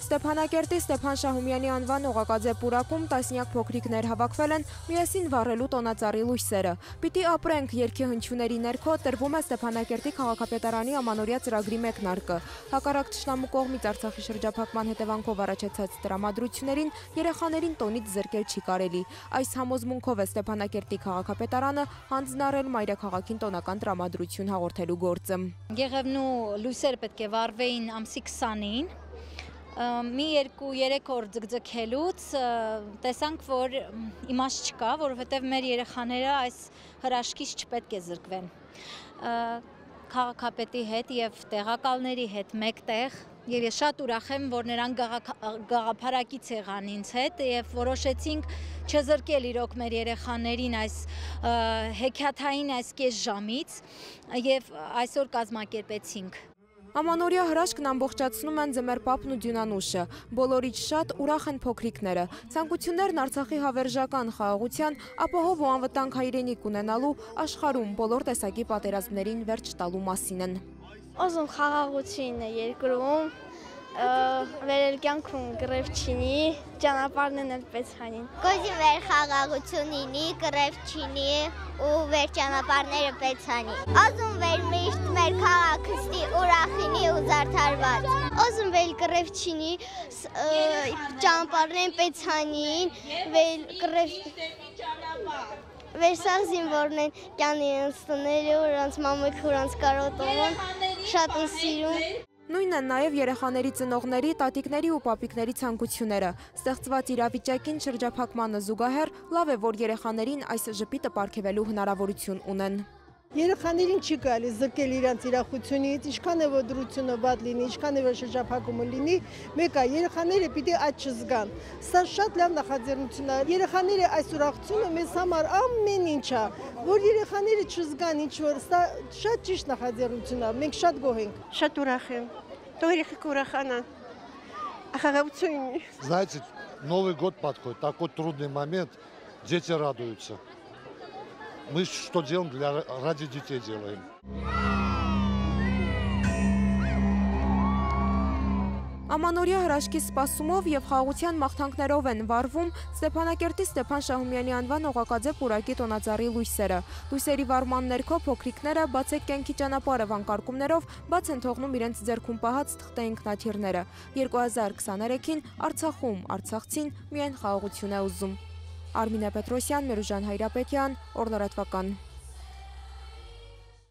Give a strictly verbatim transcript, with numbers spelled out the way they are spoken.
Ստեփանակերտի Ստեփան Շահումյանի անվան օղակաձե պուրակում տասնյակ փոքրիկներ հավաքվել են միասին վառելու տոնածառի լույսերը։ Պիտի ապրենք երգի հնչյունների ներքո տրվում է Ստեփանակերտի քաղաքապետարանի ամանորյա ծրագրի մեկնարկը։ Հակառակ թշնամու կողմից Արցախի շրջափակման հետևանքով առաջացած տրամադրություններին երեխաներին տոնից զրկել չի կարելի։ Այս համոզմունքով է Ստեփանակերտի քաղաքապետարանը հանձնարարել մայրաքաղաքին տոնական տրամադրություն հաղորդելու գործը։ Եղևնու լույսերը պետք է վառվեին ամսի քսանին։ Մի երկու երեք օր ձգձգելուց տեսանք, որ իմաստ չկա, որովհետև մեր երեխաները այս հրաշքից չպետք է զրկվեն։ Քաղաքապետի հետ եւ տեղակալների հետ մեկտեղ եւ ես շատ ուրախ եմ, որ նրանք գաղափարակից եղան ինձ հետ եւ որոշեցինք չզրկել իրոք մեր երեխաներին այս հեքիաթային այս կես ժամից եւ այսօր կազմակերպեցինք։ Ամանորյա հրաշքն ամբողջացնում են Ձմեռ պապն ու Դյունանուշը։ Բոլորից շատ ուրախ են փոքրիկները։ Ցանկություններն Արցախի հավերժական խաղաղության, ապահով ու անվտանգ հայրենիք ունենալու աշխարհում բոլոր տեսակի պատերազմներին վերջ տալու մասին են։ Ուզում խաղաղությունն է երկրում, վերել կյանքում կռիվ չինի, ճանապարհներն էլ պես հանին։ Գոզի վեր խաղաղություն լինի, կռիվ չինի ու վեր ճանապարհները պես հանի։ Ուզում վեր միշտ մեր քաղաքը ստի ուրախինի ու զարդարված։ Ուզում վեր կռիվ չինի, ճանապարհներն պես հանին, վեր կռիվ Վերսաղ զինվորն են կյանի ընստները, ուրանց մամույք ուրանց կարոտոն, շատ են սիրում։ Նույնն են նաև երեխաների ծնողների, տատիկների ու պապիկների ցանկությունները։ Ստեղծված իրավիճակին շրջափակմանը զուգահեռ լավ է, որ երեխաներին այս ժպիտը պարգևելու հնարավորություն ունեն։ Երեխաներին չի կարելի զրկել իրանց ուրախությունից, ինչքան է որ դրությունը վատ լինի, ինչքան է որ շրջափակումը լինի, մեկ է երեխաները պիտի այդ չզգան։ Սա շատ լավ նախաձեռնություն է։ Երեխաները այս ուրախությունը մեզ համար ամեն ինչ է, որ երեխաները չզգան ինչ որ, սա շատ ճիշտ նախաձեռնություն է։ Մենք շատ գոհ ենք։ Շատ ուրախ եմ։ То երեխեք ուրախանան։ Ախաղություն։ Знаете, Новый год подходит, такой трудный момент, дети радуются. Мы что делаем, для, ради детей делаем. Ամանորյա հրաշքի սպասումով եւ խաղաղության մաղթանքներով են վառվում Ստեփանակերտի Ստեփան Շահումյանի անվան օղակաձե պուրակի տոնածառի լույսերը։ Լույսերի վառման ներքո փոքրիկները բացեք կյանքի ճանապարհը վանկարկումներով բաց են թողնում իրենց ձեռքում պահած թղթե ինքնաթիռները։ երկու հազար քսաներեքին Արցախում արցախցին միայն խաղաղություն է ուզում։ Արմինե Պետրոսյան, Մերուժան Հայրապետյան, Օրլարատվական։